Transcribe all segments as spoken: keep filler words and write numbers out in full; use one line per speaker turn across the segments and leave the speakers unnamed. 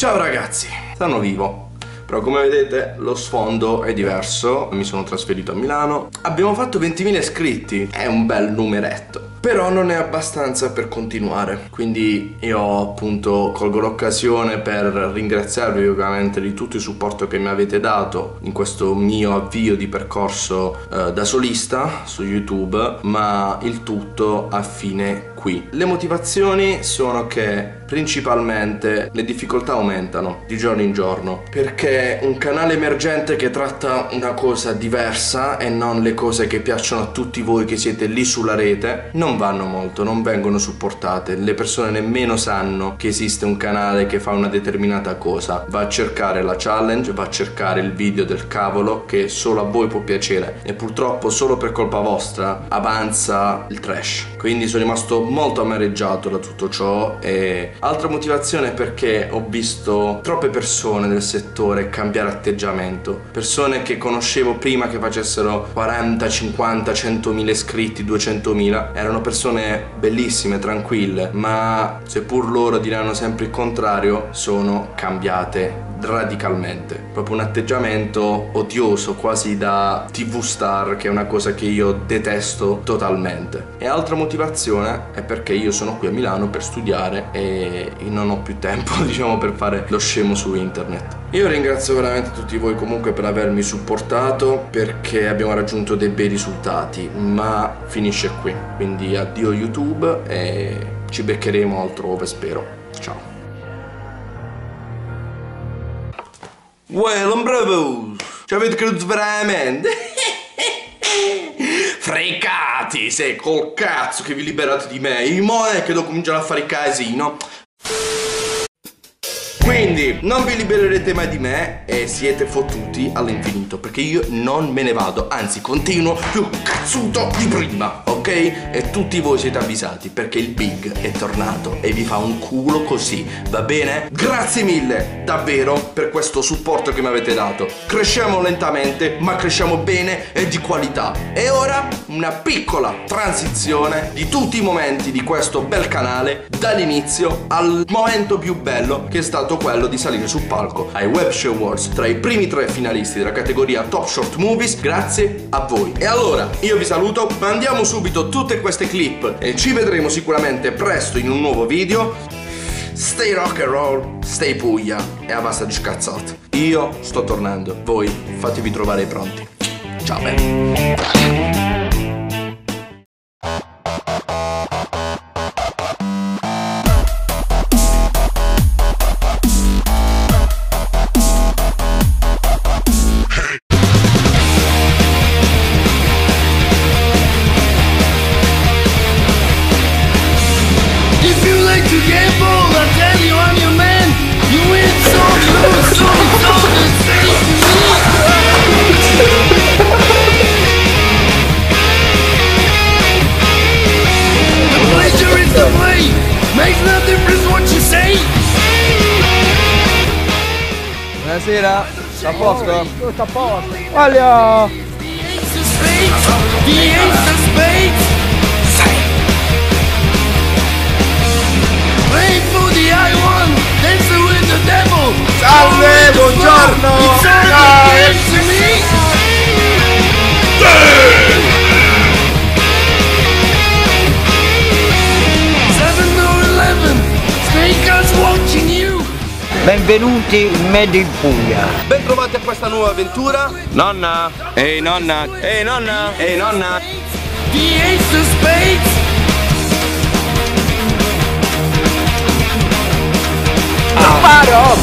Ciao ragazzi, sono vivo. Però come vedete lo sfondo è diverso. Mi sono trasferito a Milano. Abbiamo fatto ventimila iscritti. È un bel numeretto, però non è abbastanza per continuare. Quindi io appunto colgo l'occasione per ringraziarvi ovviamente di tutto il supporto che mi avete dato in questo mio avvio di percorso eh, da solista su YouTube. Ma il tutto a fine qui. Le motivazioni sono che principalmente le difficoltà aumentano di giorno in giorno, perché un canale emergente che tratta una cosa diversa e non le cose che piacciono a tutti voi che siete lì sulla rete non vanno molto, non vengono supportate. Le persone nemmeno sanno che esiste un canale che fa una determinata cosa. Va a cercare la challenge, va a cercare il video del cavolo che solo a voi può piacere, e purtroppo solo per colpa vostra avanza il trash. Quindi sono rimasto molto amareggiato da tutto ciò. E altra motivazione è perché ho visto troppe persone del settore cambiare atteggiamento. Persone che conoscevo prima che facessero quaranta, cinquanta, centomila iscritti, duecentomila. Erano persone bellissime, tranquille, ma seppur loro diranno sempre il contrario, sono cambiate radicalmente. Proprio un atteggiamento odioso, quasi da tivù star, che è una cosa che io detesto totalmente. E altra motivazione è perché io sono qui a Milano per studiare e non ho più tempo, diciamo, per fare lo scemo su internet. Io ringrazio veramente tutti voi comunque per avermi supportato, perché abbiamo raggiunto dei bei risultati, ma finisce qui. Quindi addio YouTube e ci beccheremo altrove, spero. Ciao. Well, bravo! Ci avete creduto veramente? Frecati, sei col cazzo che vi liberate di me. Il mo è che devo cominciare a fare casino. Quindi non vi libererete mai di me e siete fottuti all'infinito, perché io non me ne vado, anzi continuo più cazzuto di prima, ok? E tutti voi siete avvisati, perché il Big è tornato e vi fa un culo così, va bene? Grazie mille davvero per questo supporto che mi avete dato. Cresciamo lentamente, ma cresciamo bene e di qualità. E ora una piccola transizione di tutti i momenti di questo bel canale, dall'inizio al momento più bello, che è stato quello di salire sul palco ai Webshow Awards tra i primi tre finalisti della categoria Top Short Movies, grazie a voi. E allora io vi saluto, mandiamo subito tutte queste clip e ci vedremo sicuramente presto in un nuovo video. Stay rock and roll, stay Puglia e abbassa di scazzate. Io sto tornando, voi fatevi trovare pronti. Ciao belli.
Buonasera, sta a posto?
Tutto a posto.
Olio!
Salve, buongiorno!
Benvenuti in Made in Puglia.
Ben trovati a questa nuova avventura. Nonna! Ehi nonna! Ehi nonna! Ehi nonna!
Non paro!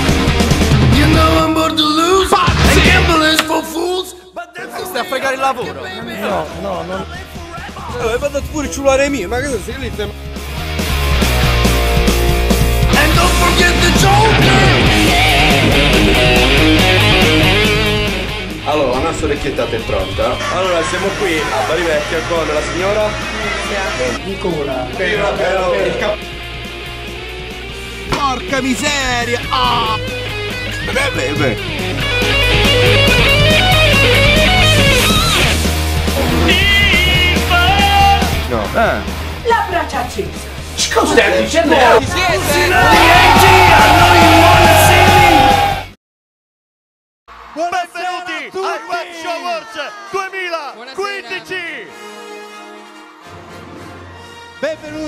Stai a fregare il lavoro?
No, no, non...
Allora, vado pure il cellulare mio, ma che sei lì?
Allora, la nostra orecchiettata è pronta. Allora, siamo qui a Bari Vecchia con la signora
Nicola.
il cap...
Porca miseria! Ah!
Beh, beh, beh. No.
Eh.
La braccia accesa.
Cosa stai dicendo?
Ci siete?
D A G, I know you wanna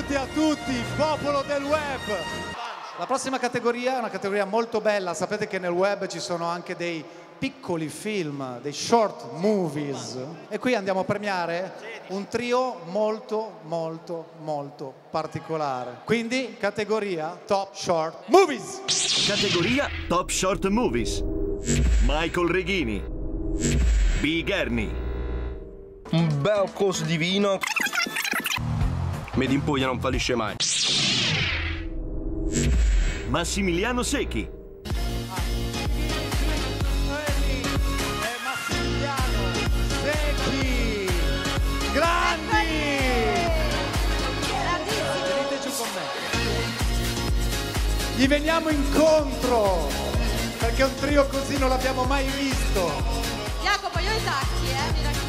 Benvenuti a tutti, popolo del web. La prossima categoria è una categoria molto bella. Sapete che nel web ci sono anche dei piccoli film, dei short movies. E qui andiamo a premiare un trio molto, molto, molto particolare. Quindi categoria Top Short Movies.
Categoria Top Short Movies. Michael Reghini. Big Ernie.
Un bel coso di vino. Made in Puglia non fallisce mai.
Massimiliano Secchi.
E Massimiliano Secchi. Grandi! Venite giù con me. Gli veniamo incontro, perché un trio così non l'abbiamo mai visto.
Jacopo, io i tacchi, eh, mi raccomando.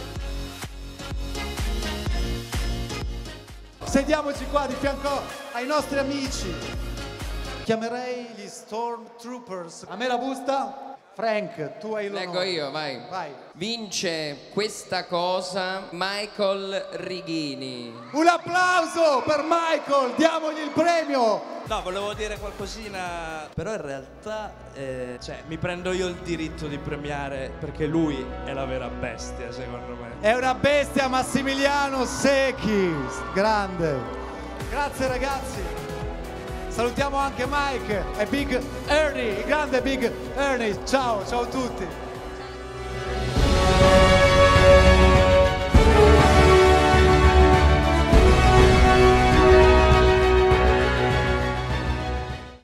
Sediamoci qua di fianco ai nostri amici. Chiamerei gli Stormtroopers. A me la busta? Frank, tu hai l'onore.
Leggo io, vai.
Vai.
Vince questa cosa Michael Reghini.
Un applauso per Michael, diamogli il premio.
No, volevo dire qualcosina, però in realtà eh, cioè, mi prendo io il diritto di premiare perché lui è la vera bestia, secondo me.
È una bestia, Massimiliano Secchi, grande. Grazie ragazzi. Salutiamo anche Mike e Big Ernie, il grande Big Ernie. Ciao, ciao a tutti.